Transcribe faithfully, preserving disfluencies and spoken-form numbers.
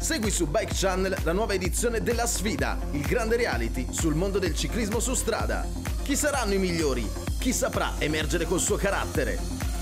Segui su Bike Channel la nuova edizione della Sfida, il grande reality sul mondo del ciclismo su strada. Chi saranno i migliori? Chi saprà emergere col suo carattere?